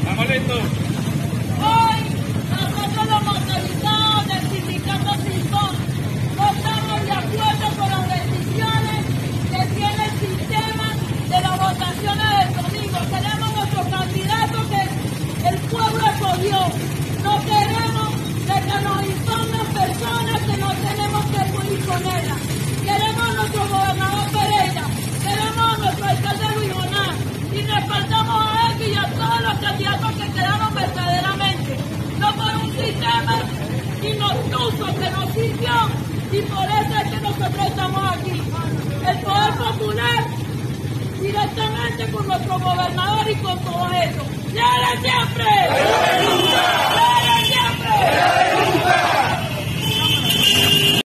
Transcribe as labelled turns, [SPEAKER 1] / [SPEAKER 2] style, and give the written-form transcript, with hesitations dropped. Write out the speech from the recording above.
[SPEAKER 1] Estamos listos.
[SPEAKER 2] Hoy, nosotros los motorizados del sindicato Sinfón no estamos de acuerdo con las decisiones que tiene el sistema de las votaciones del domingo. Tenemos nuestro candidato que el pueblo escogió. No queremos de que nos impongan personas que no tenemos que imponerlas. Queremos a nuestro gobernador Pereira, queremos a nuestro alcalde Luis Jonás y respaldamos a él y a todos los candidatos que quedaron verdaderamente. No por un sistema inobtuso que nos sirvió y por eso es que nosotros estamos aquí. El poder popular directamente con nuestro gobernador y con todo eso. ¡Siempre! ¡Siempre! ¡Siempre!